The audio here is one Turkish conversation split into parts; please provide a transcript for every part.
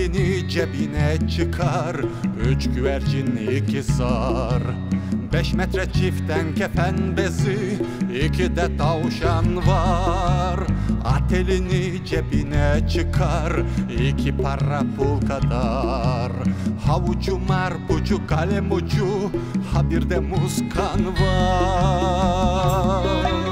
Elini cebine çıkar, 3 güvercin 2 zar. 5 metre çiften kefen bezi, 2 de tavşan var. At elini cebine çıkar, 2 para pul kadar. Havucu marpucu kalem ucu, ha bir de muskan var.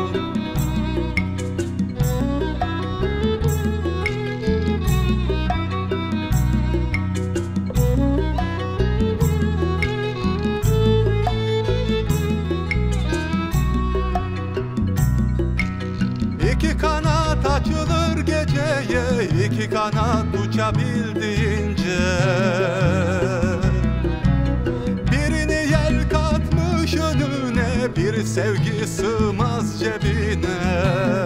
İki kanat açılır geceye, 2 kanat uçabildiğince. Birini yel katmış önüne, bir sevgi sığmaz cebine.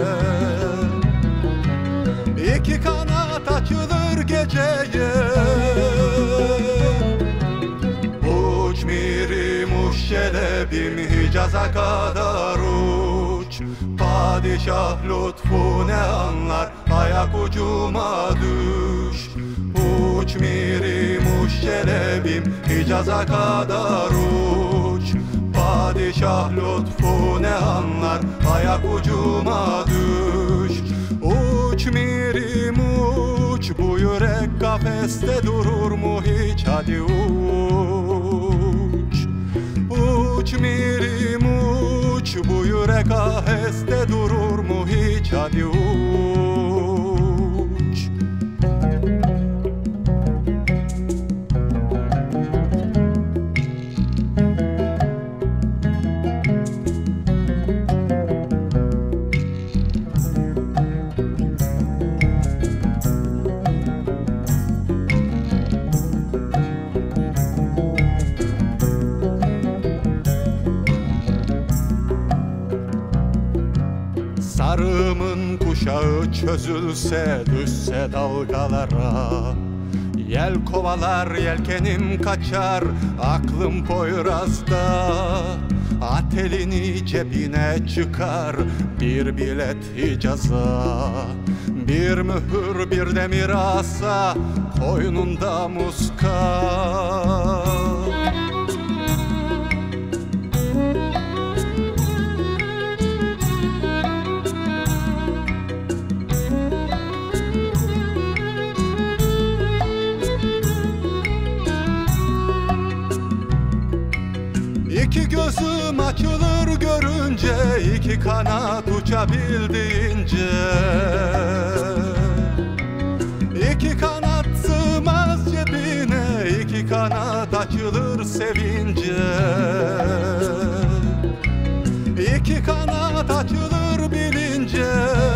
2 kanat açılır geceye, uç mirim uç şelebim Hicaz'a kadar uç. Padişah lütfu ne anlar, ayak ucuma düş. Uç mirim uç şelebim Hicaz'a kadar uç. Padişah lütfu ne anlar, ayak ucuma düş. Uç mirim uç, bu yürek kafeste durur mu hiç, hadi uç. Uç mirim uç, bu yürek aheste durur mu hiç, hadi uç. Sarımın kuşağı çözülse, düşse dalgalara. Yel kovalar yelkenim kaçar, aklım Poyraz'da. At elini cebine çıkar, bir bilet Hicaz'a. Bir mühür bir de mirasa, koynunda muska. İki gözüm açılır görünce, 2 kanat uçabildiğince. 2 kanat sığmaz cebine, 2 kanat açılır sevince. 2 kanat açılır bilince.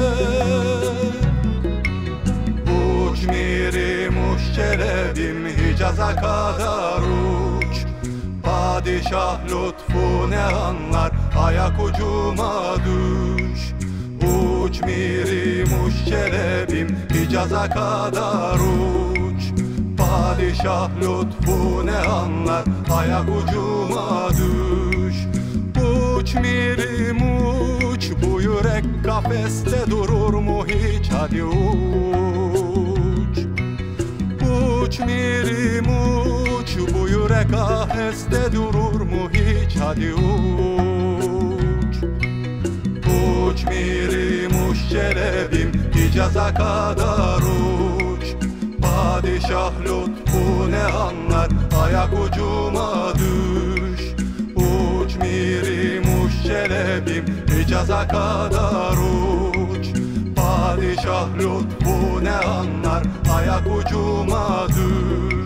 Uç mirim uç şelebim Hicaz'a kadar uç. Padişah lütfu ne anlar, ayak ucuma düş. Uç mirim uç şelebim Hicaz'a kadar uç. Padişah lütfu ne anlar, ayak ucuma düş. Uç mirim uç, bu yürek kafeste durur mu hiç, hadi uç. Uç mirim uç, bu yürek aheste durur mu hiç, hadi uç. Uç mirim uç şelebim Hicaz'a kadar uç. Padişah lütfu ne anlar, ayak ucuma düş. Uç mirim uç şelebim Hicaz'a kadar uç. Padişah lütfu ne anlar, ayak ucuma düş.